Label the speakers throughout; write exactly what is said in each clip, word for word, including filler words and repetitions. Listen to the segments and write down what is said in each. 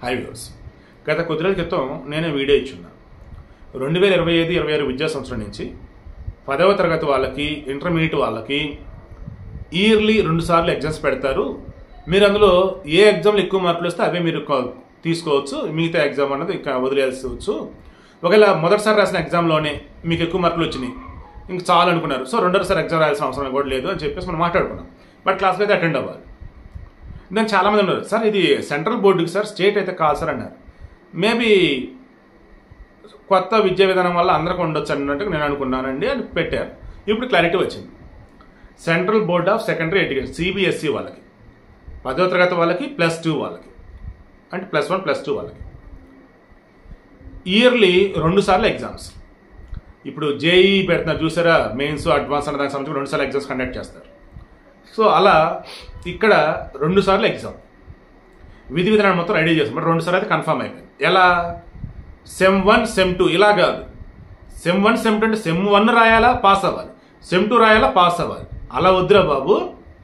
Speaker 1: High viewers, గత కొద్ది రోజుల క్రితం నేను వీడియో ఇచ్చున్నా. రెండు వేల ఇరవై ఐదు ఇరవై ఆరు విద్యా సంవత్సరం నుంచి పదవ తరగతి వాళ్ళకి, ఇంటర్మీడియట్ వాళ్ళకి ఇయర్లీ రెండు సార్లు ఎగ్జామ్స్ పెడతారు. మీరు అందులో ఏ ఎగ్జామ్లు ఎక్కువ మార్కులు వస్తే అవే మీరు తీసుకోవచ్చు, మిగతా ఎగ్జామ్ అన్నది ఇంకా వదిలేసుకోవచ్చు. ఒకవేళ మొదటిసారి రాసిన ఎగ్జామ్లోనే మీకు ఎక్కువ మార్కులు వచ్చినాయి, ఇంక చాలు అనుకున్నారు, సో రెండోసారి ఎగ్జామ్ రాయాల్సిన అవసరం కూడా లేదు అని చెప్పేసి మనం మాట్లాడుకున్నాం. బట్ క్లాస్లో అయితే అటెండ్ అవ్వాలి. దాని చాలామంది ఉన్నారు, సార్ ఇది సెంట్రల్ బోర్డుకి సార్, స్టేట్ అయితే కాదు సార్ అన్నారు. మేబీ కొత్త విద్యా విధానం వల్ల అందరికీ ఉండొచ్చు అన్నట్టుగా నేను అనుకున్నానండి అని పెట్టారు. ఇప్పుడు క్లారిటీ వచ్చింది. Central board of secondary education CBSE వాళ్ళకి, పదో తరగతి వాళ్ళకి, ప్లస్ టూ వాళ్ళకి, అంటే ప్లస్ వన్ ప్లస్ టూ వాళ్ళకి ఇయర్లీ రెండు సార్లు ఎగ్జామ్స్. ఇప్పుడు జేఈ పెడుతున్నారు చూసారా, మెయిన్స్ అడ్వాన్స్ అన్న దానికి సంబంధించి రెండు సార్లు ఎగ్జామ్స్ కండక్ట్ చేస్తారు. సో అలా ఇక్కడ రెండు సార్లు ఎగ్జామ్ విధి విధానం మొత్తం రెడీ చేస్తాం. బట్ రెండు సార్లు అయితే కన్ఫర్మ్ అయిపోయింది. ఎలా? సెమ్ వన్ సెమ్ టూ ఇలా కాదు. సెమ్ వన్ సెమ్ టూ అంటే సెమ్ వన్ రాయాలా పాస్ అవ్వాలి, సెమ్ టూ రాయాలా పాస్ అవ్వాలి. అలా వద్దురా బాబు.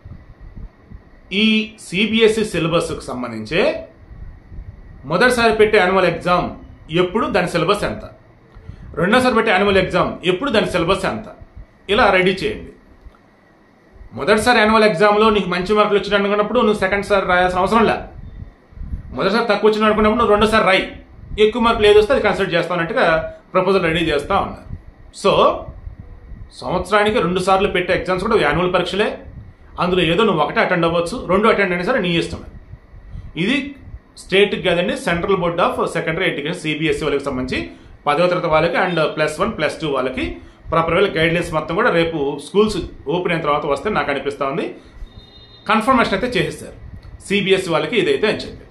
Speaker 1: ఈ సిబిఎస్ఈ సిలబస్కి సంబంధించి మొదటిసారి పెట్టే యాన్యువల్ ఎగ్జామ్ ఎప్పుడు, దాని సిలబస్ ఎంత, రెండోసారి పెట్టే యాన్యువల్ ఎగ్జామ్ ఎప్పుడు, దాని సిలబస్ ఎంత, ఇలా రెడీ చేయండి. మొదటిసారి యాన్యువల్ ఎగ్జామ్లో నీకు మంచి మార్కులు వచ్చిన అనుకున్నప్పుడు నువ్వు సెకండ్ సారి రాయాల్సిన అవసరం లే. మొదటిసారి తక్కువ వచ్చిన అనుకున్నప్పుడు నువ్వు రెండోసారి రాయి, ఎక్కువ మార్కులు ఏది వస్తే అది కన్సిడర్ చేస్తానట్టుగా ప్రపోజల్ రెడీ చేస్తూ ఉన్నారు. సో సంవత్సరానికి రెండు సార్లు పెట్టే ఎగ్జామ్స్ కూడా యాన్యువల్ పరీక్షలే. అందులో ఏదో నువ్వు ఒకటే అటెండ్ అవ్వచ్చు, రెండు అటెండ్ అయినా సరే నీ ఇష్టం. ఇది స్టేట్కి కాదండి, central board of secondary education CBSE వాళ్ళకి సంబంధించి పదవ తరగతి వాళ్ళకి and plus one plus two వాళ్ళకి ప్రాపర్ వేళ గైడ్లైన్స్ మొత్తం కూడా రేపు స్కూల్స్ ఓపెన్ అయిన తర్వాత వస్తే నాకు అనిపిస్తూ ఉంది. కన్ఫర్మేషన్ అయితే చేసేస్తారు సిబిఎస్ఈ వాళ్ళకి ఇదైతే అని చెప్పి.